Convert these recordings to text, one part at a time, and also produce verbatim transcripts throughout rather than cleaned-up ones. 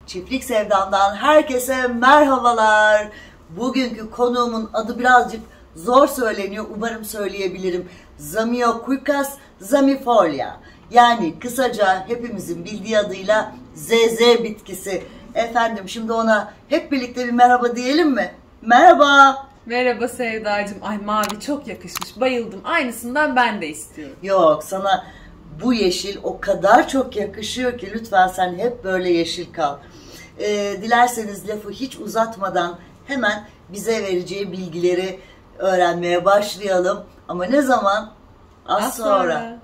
Çiftlik Sevdam'dan herkese merhabalar. Bugünkü konuğumun adı birazcık zor söyleniyor. Umarım söyleyebilirim. Zamioculcas zamiifolia. Yani kısaca hepimizin bildiği adıyla Z Z bitkisi. Efendim şimdi ona hep birlikte bir merhaba diyelim mi? Merhaba. Merhaba Sevdacığım. Ay mavi çok yakışmış. Bayıldım. Aynısından ben de istiyorum. Yok, sana bu yeşil o kadar çok yakışıyor ki lütfen sen hep böyle yeşil kal. Ee, dilerseniz lafı hiç uzatmadan hemen bize vereceği bilgileri öğrenmeye başlayalım. Ama ne zaman? Az, Az sonra. sonra.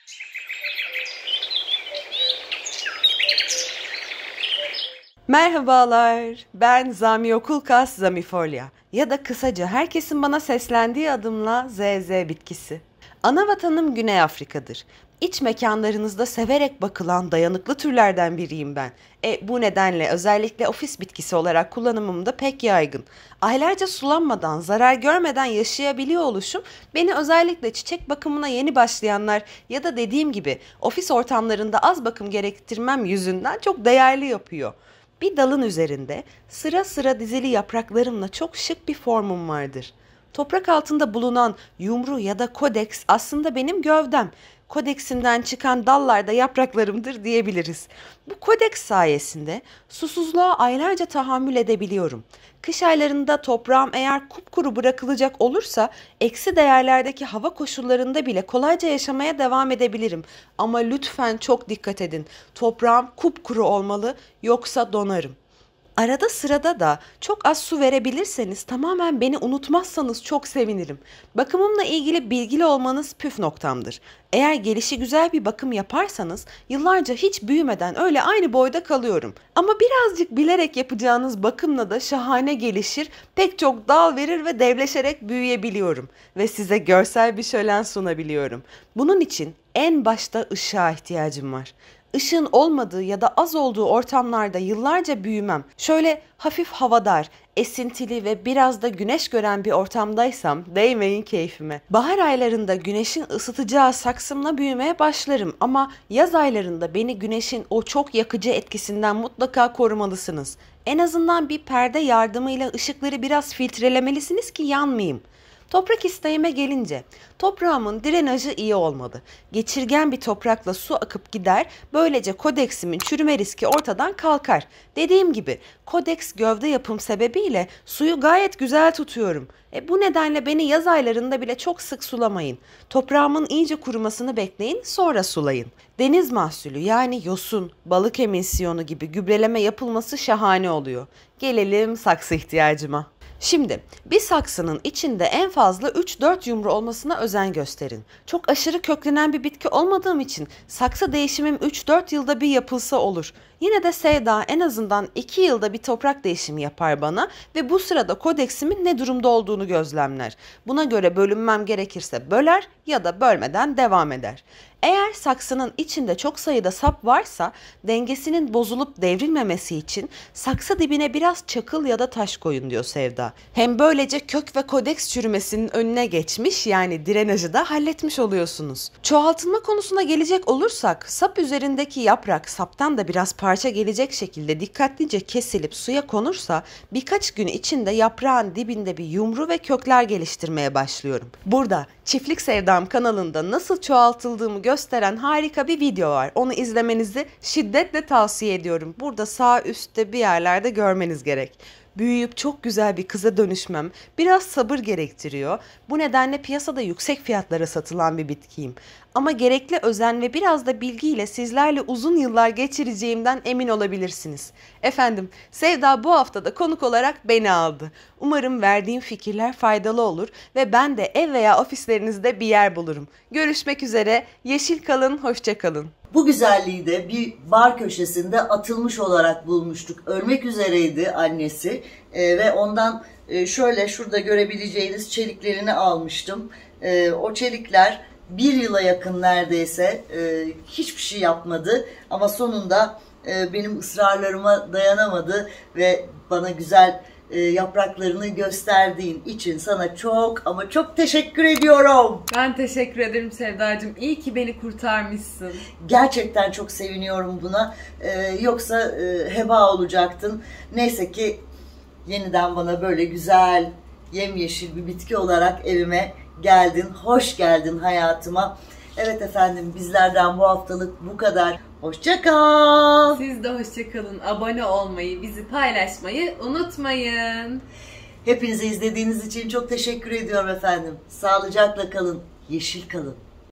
Merhabalar, ben Zamioculcas zamiifolia ya da kısaca herkesin bana seslendiği adımla Z Z bitkisi. Ana vatanım Güney Afrika'dır. İç mekanlarınızda severek bakılan dayanıklı türlerden biriyim ben. E, bu nedenle özellikle ofis bitkisi olarak kullanımım da pek yaygın. Aylarca sulanmadan, zarar görmeden yaşayabiliyor oluşum beni özellikle çiçek bakımına yeni başlayanlar ya da dediğim gibi ofis ortamlarında az bakım gerektirmem yüzünden çok değerli yapıyor. Bir dalın üzerinde sıra sıra dizili yapraklarımla çok şık bir formum vardır. Toprak altında bulunan yumru ya da kodeks aslında benim gövdem. Kodeksimden çıkan dallarda yapraklarımdır diyebiliriz. Bu kodeks sayesinde susuzluğa aylarca tahammül edebiliyorum. Kış aylarında toprağım eğer kupkuru bırakılacak olursa eksi değerlerdeki hava koşullarında bile kolayca yaşamaya devam edebilirim. Ama lütfen çok dikkat edin. Toprağım kupkuru olmalı yoksa donarım. Arada sırada da çok az su verebilirseniz, tamamen beni unutmazsanız çok sevinirim. Bakımımla ilgili bilgili olmanız püf noktamdır. Eğer gelişi güzel bir bakım yaparsanız yıllarca hiç büyümeden öyle aynı boyda kalıyorum. Ama birazcık bilerek yapacağınız bakımla da şahane gelişir, pek çok dal verir ve devleşerek büyüyebiliyorum. Ve size görsel bir şölen sunabiliyorum. Bunun için en başta ışığa ihtiyacım var. Işığın olmadığı ya da az olduğu ortamlarda yıllarca büyümem. Şöyle hafif havadar, esintili ve biraz da güneş gören bir ortamdaysam değmeyin keyfime. Bahar aylarında güneşin ısıtacağı saksımla büyümeye başlarım ama yaz aylarında beni güneşin o çok yakıcı etkisinden mutlaka korumalısınız. En azından bir perde yardımıyla ışıkları biraz filtrelemelisiniz ki yanmayayım. Toprak isteğime gelince, toprağımın drenajı iyi olmalı. Geçirgen bir toprakla su akıp gider, böylece kodeksimin çürüme riski ortadan kalkar. Dediğim gibi, kodeks gövde yapım sebebiyle suyu gayet güzel tutuyorum. E, bu nedenle beni yaz aylarında bile çok sık sulamayın. Toprağımın iyice kurumasını bekleyin, sonra sulayın. Deniz mahsulü yani yosun, balık emisyonu gibi gübreleme yapılması şahane oluyor. Gelelim saksı ihtiyacıma. Şimdi bir saksının içinde en fazla üç dört yumru olmasına özen gösterin. Çok aşırı köklenen bir bitki olmadığım için saksı değişimim üç dört yılda bir yapılsa olur. Yine de Sevda en azından iki yılda bir toprak değişimi yapar bana ve bu sırada kodeksimin ne durumda olduğunu gözlemler. Buna göre bölünmem gerekirse böler ya da bölmeden devam eder. Eğer saksının içinde çok sayıda sap varsa dengesinin bozulup devrilmemesi için saksı dibine biraz çakıl ya da taş koyun diyor Sevda. Hem böylece kök ve kodeks çürümesinin önüne geçmiş, yani drenajı da halletmiş oluyorsunuz. Çoğaltılma konusuna gelecek olursak sap üzerindeki yaprak saptan da biraz parça gelecek şekilde dikkatlice kesilip suya konursa birkaç gün içinde yaprağın dibinde bir yumru ve kökler geliştirmeye başlıyorum. Burada Çiftlik Sevdam kanalında nasıl çoğaltıldığımı gösteren harika bir video var. Onu izlemenizi şiddetle tavsiye ediyorum. Burada sağ üstte bir yerlerde görmeniz gerek. Büyüyüp çok güzel bir kıza dönüşmem biraz sabır gerektiriyor. Bu nedenle piyasada yüksek fiyatlara satılan bir bitkiyim. Ama gerekli özen ve biraz da bilgiyle sizlerle uzun yıllar geçireceğimden emin olabilirsiniz. Efendim, Sevda bu hafta da konuk olarak beni aldı. Umarım verdiğim fikirler faydalı olur ve ben de ev veya ofislerinizde bir yer bulurum. Görüşmek üzere, yeşil kalın, hoşça kalın. Bu güzelliği de bir bar köşesinde atılmış olarak bulmuştuk. Ölmek üzereydi annesi ee, ve ondan e, şöyle şurada görebileceğiniz çeliklerini almıştım. E, o çelikler bir yıla yakın neredeyse e, hiçbir şey yapmadı ama sonunda e, benim ısrarlarıma dayanamadı ve bana güzel e, yapraklarını gösterdiğin için sana çok ama çok teşekkür ediyorum. Ben teşekkür ederim Sevdacığım. İyi ki beni kurtarmışsın. Gerçekten çok seviniyorum buna. Ee, yoksa e, heba olacaktın. Neyse ki yeniden bana böyle güzel, yemyeşil bir bitki olarak evime geldin. Hoş geldin hayatıma. Evet efendim, bizlerden bu haftalık bu kadar. Hoşça kal. Siz de hoşça kalın. Abone olmayı, bizi paylaşmayı unutmayın. Hepinize izlediğiniz için çok teşekkür ediyorum efendim. Sağlıcakla kalın, yeşil kalın.